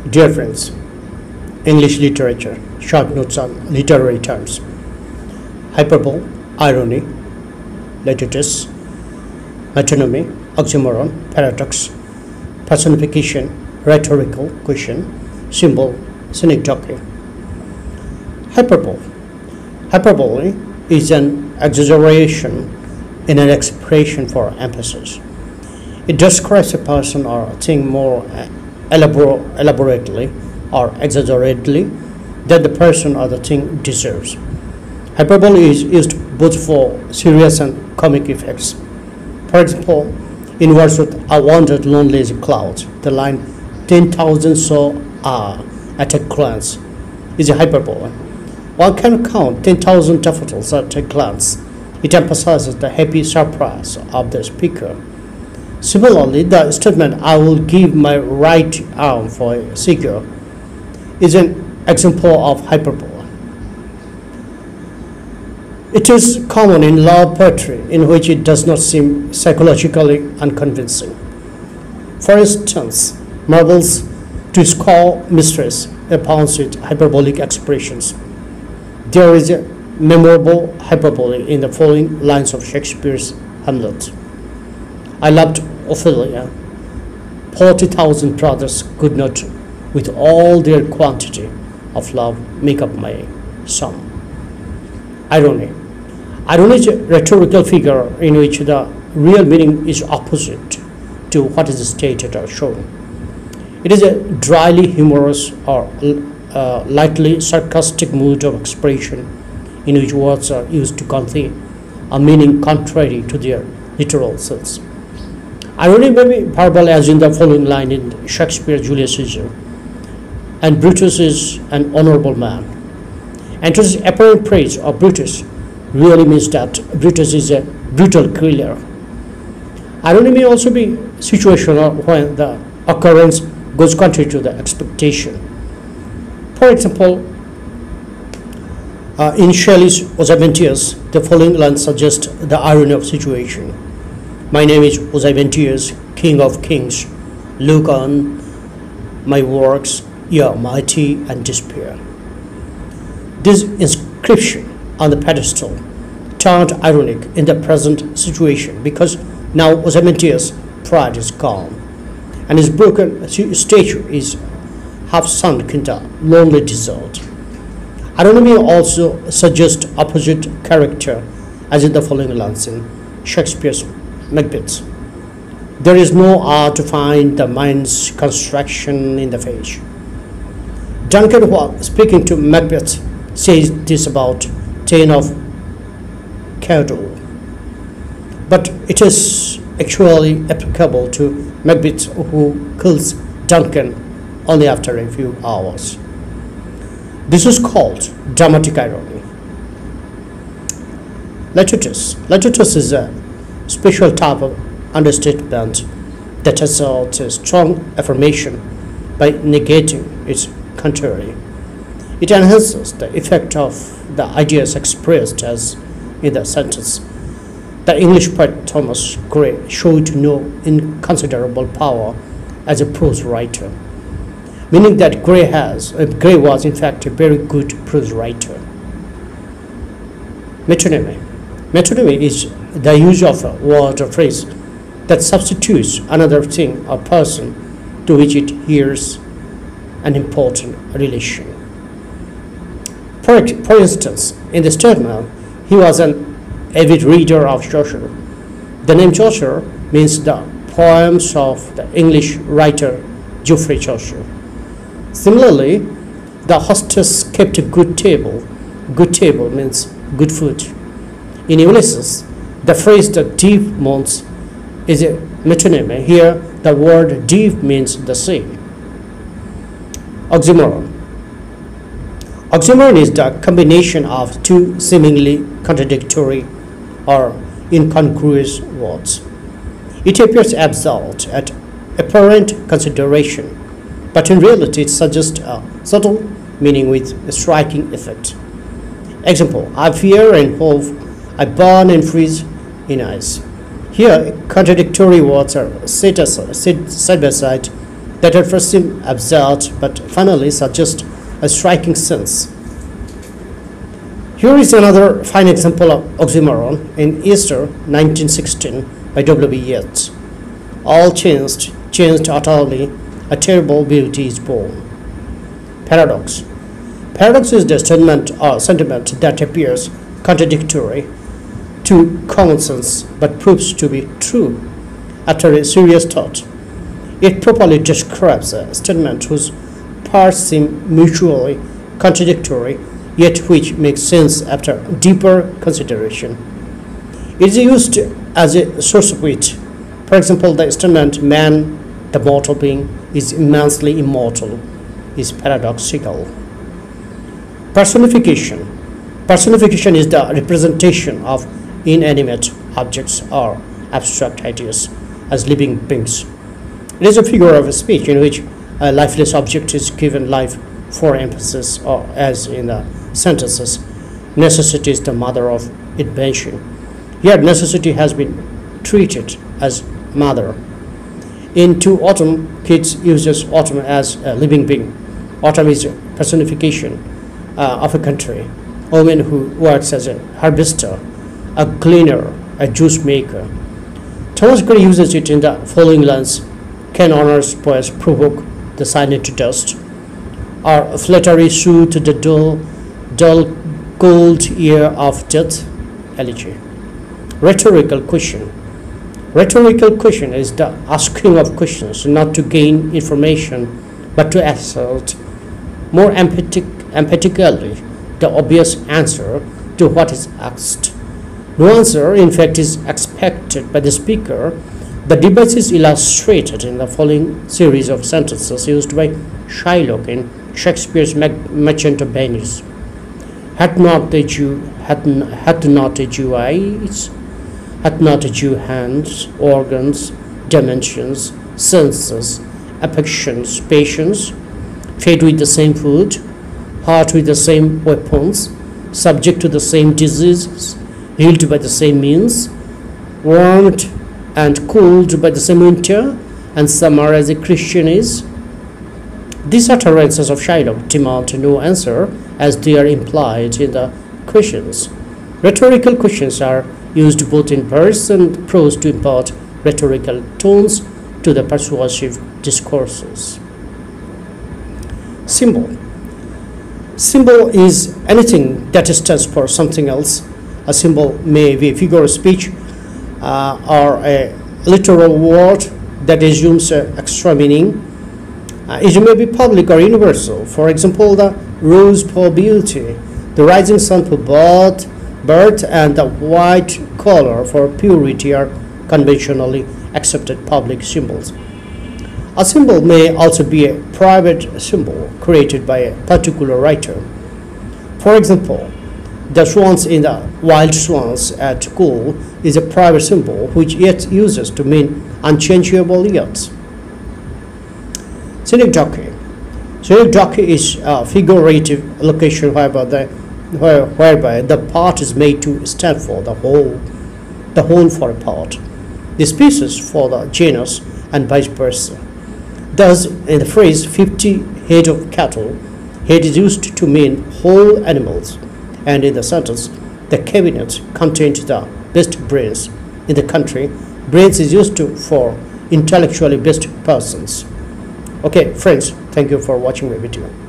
Dear friends, English literature, short notes on literary terms, hyperbole, irony, litutus, metonymy, oxymoron, paradox, personification, rhetorical question, symbol, synecdoche. Hyperbole. Hyperbole is an exaggeration in an expression for emphasis. It describes a person or a thing more elaborately or exaggeratedly than the person or the thing deserves. Hyperbole is used both for serious and comic effects. For example, in Wordsworth, I wandered lonely as a cloud. The line 10,000 saw at a glance is a hyperbole. One can count 10,000 daffodils at a glance. It emphasizes the happy surprise of the speaker. Similarly, the statement, I will give my right arm for a cigar, is an example of hyperbole. It is common in love poetry in which it does not seem psychologically unconvincing. For instance, Marvel's To Score Mistress abounds with hyperbolic expressions. There is a memorable hyperbole in the following lines of Shakespeare's Hamlet. I loved Ophelia. 40,000 brothers could not, with all their quantity of love, make up my sum. Irony. Irony is a rhetorical figure in which the real meaning is opposite to what is stated or shown. It is a dryly humorous or lightly sarcastic mood of expression in which words are used to convey a meaning contrary to their literal sense. Irony may be verbal, as in the following line in Shakespeare's Julius Caesar. And Brutus is an honorable man. Antony's apparent praise of Brutus really means that Brutus is a brutal killer. Irony may also be situational when the occurrence goes contrary to the expectation. For example, in Shelley's Ozymandias, the following line suggests the irony of situation. My name is Ozymandias, King of Kings. Look on my works, ye are mighty and despair. This inscription on the pedestal turned ironic in the present situation because now Ozymandias' pride is gone and his broken statue is half sunk in the lonely desert. Irony may also suggest opposite character, as in the following lines in Shakespeare's Macbeth. There is no art to find the mind's construction in the face. Duncan, while speaking to Macbeth, says this about Thane of Cawdor, but it is actually applicable to Macbeth, who kills Duncan only after a few hours. This is called dramatic irony. Litutus. Litutus is a special type of understatement that asserts a strong affirmation by negating its contrary. It enhances the effect of the ideas expressed, as in the sentence. The English poet Thomas Gray showed no inconsiderable power as a prose writer, meaning that Gray was in fact a very good prose writer. Metonymy. Metonymy is the use of a word or phrase that substitutes another thing or person to which it hears an important relation. For instance, in the statement, he was an avid reader of Chaucer. The name Chaucer means the poems of the English writer Geoffrey Chaucer. Similarly, the hostess kept a good table. Good table means good food. In Ulysses, the phrase the deep moans is a metonymy. Here, the word deep means the sea. Oxymoron. Oxymoron is the combination of two seemingly contradictory or incongruous words. It appears absurd at apparent consideration, but in reality it suggests a subtle meaning with a striking effect. Example, I fear and hope, I burn and freeze in ice. Here, contradictory words are set side by side that at first seem absurd but finally suggest a striking sense. Here is another fine example of oxymoron in Easter 1916 by W.B. Yeats. All changed utterly, a terrible beauty is born. Paradox. Paradox is the statement or sentiment that appears contradictory to common sense but proves to be true after a serious thought. It properly describes a statement whose parts seem mutually contradictory, yet which makes sense after deeper consideration. It is used as a source of wit. For example, the statement, man, the mortal being, is immensely immortal, is paradoxical. Personification. Personification is the representation of inanimate objects or abstract ideas as living beings. It is a figure of speech in which a lifeless object is given life for emphasis, or as in the sentences, necessity is the mother of invention. Yet necessity has been treated as mother. In To Autumn, Keats uses autumn as a living being. Autumn is a personification of a country, a woman who works as a harvester, a gleaner, a juice maker. Thomas Gray uses it in the following lines: can honest poets provoke the silent to dust, or flattery soothe the dull cold ear of death? Elegy. Rhetorical question. Rhetorical question is the asking of questions not to gain information but to assert more emphatically the obvious answer to what is asked. No answer, in fact, is expected by the speaker. The device is illustrated in the following series of sentences used by Shylock in Shakespeare's Merchant of Venice. Hath not a Jew eyes? Hath not a Jew hands, organs, dimensions, senses, affections, patience, fed with the same food, heart with the same weapons, subject to the same diseases, healed by the same means, warmed and cooled by the same winter and summer as a Christian is? These utterances of Shylock demand no answer, as they are implied in the questions. Rhetorical questions are used both in verse and prose to impart rhetorical tones to the persuasive discourses. Symbol. Symbol is anything that stands for something else. A symbol may be a figure of speech or a literal word that assumes extra meaning. It may be public or universal. For example, the rose for beauty, the rising sun for birth, and the white color for purity are conventionally accepted public symbols. A symbol may also be a private symbol created by a particular writer. For example, the swans in the Wild Swans at School is a private symbol which Yeats uses to mean unchangeable yachts. Synecdoche. Synecdoche is a figurative location whereby the part is made to stand for the whole for a part, the species for the genus, and vice versa. Thus, in the phrase 50 head of cattle, head is used to mean whole animals, and in the sentence, the cabinet contained the best brains in the country, brains is used for intellectually best persons. Okay, friends, thank you for watching my video.